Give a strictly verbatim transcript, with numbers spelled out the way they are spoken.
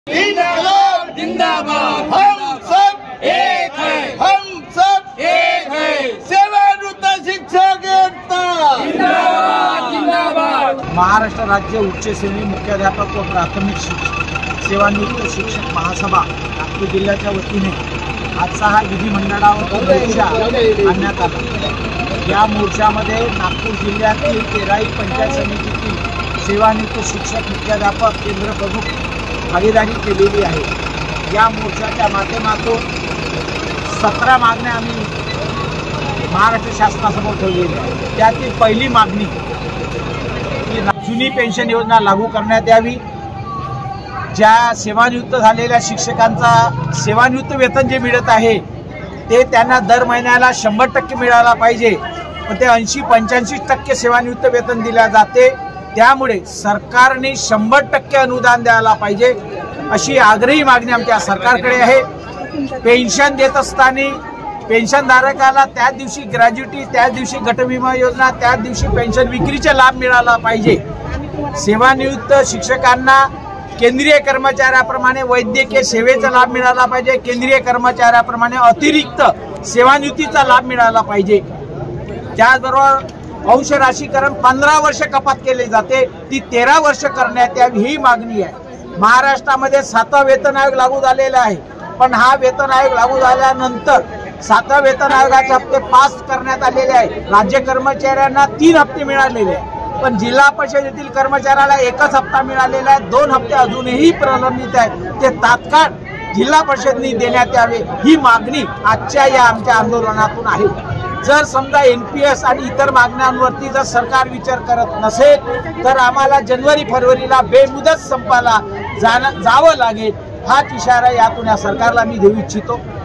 जिंदाबाद जिंदाबाद हम सब एक है हम सब एक है सेवानिवृत्त शिक्षक एकता जिंदाबाद जिंदाबाद। महाराष्ट्र राज्य उच्च श्रेणी मुख्याध्यापक व प्राथमिक शिक्षक सेवानिवृत्त शिक्षक महासभा नागपूर जिल्ह्याच्या वतीने आजचा हा विधिमंडळावर मोर्चा आणण्यात आला। या मोर्चामध्ये नागपूर जिल्ह्यातील तेराही पंचायत समितीतील सेवानिवृत्त शिक्षक मुख्याध्यापक केंद्र प्रमुख भागीदारी केलेली आहे। या मोर्चाच्या माध्यमातून सतरा मागण्या आम्ही महाराष्ट्र शासनासमोर ठेवलेल्या आहेत। त्यातील पहिली मागणी की जुनी पेन्शन योजना लागू करण्यात यावी। ज्या सेवानिवृत्त झालेल्या शिक्षकांचा सेवानिवृत्त वेतन जे मिळत आहे ते त्यांना दर महिन्याला शंभर टक्के मिळायला पाहिजे, पण ते ऐंशी पंच्याऐंशी टक्के सेवानिवृत्त वेतन दिले जाते। त्यामुळे सरकारने शंभर टक्के अनुदान द्यायला पाहिजे अशी आग्रही मागणी आमच्या सरकारकडे आहे। पेन्शन देत असताना पेन्शनधारकाला त्याच दिवशी ग्रॅज्युटी, त्याच दिवशी गटविमा योजना, त्याच दिवशी पेन्शन विक्रीचा लाभ मिळाला पाहिजे। सेवानिवृत्त शिक्षकांना केंद्रीय कर्मचाऱ्याप्रमाणे वैद्यकीय सेवेचा लाभ मिळाला पाहिजे, केंद्रीय कर्मचाऱ्याप्रमाणे अतिरिक्त सेवानिवृत्तीचा लाभ मिळाला पाहिजे। त्याचबरोबर अंश राशीकरण पंधरा वर्ष कपात केले जाते ती तेरा वर्ष करण्यात यावी ही मागणी आहे। महाराष्ट्रामध्ये सातवा वेतन आयोग लागू झालेला आहे, पण हा वेतन आयोग लागू झाल्यानंतर सातवा वेतन आयोगाचे हप्ते पास करण्यात आलेले आहे। राज्य कर्मचाऱ्यांना तीन हप्ते मिळालेले आहे, पण जिल्हा परिषदेतील कर्मचाऱ्याला एकच हप्ता मिळालेला आहे। दोन हप्ते अजूनही प्रलंबित आहेत, ते तात्काळ जिल्हा परिषदेने देण्यात यावे ही मागणी आजच्या या आमच्या आंदोलनातून आहे। जर समजा एन पी एस आणि इतर मागण्यांवरती जर सरकार विचार करत नसेल तर आम्हाला जानेवारी फरवरीला बेमुदत संपाला जाणं जावं लागेल। हाच इशारा यातून या सरकारला मी देऊ इच्छितो।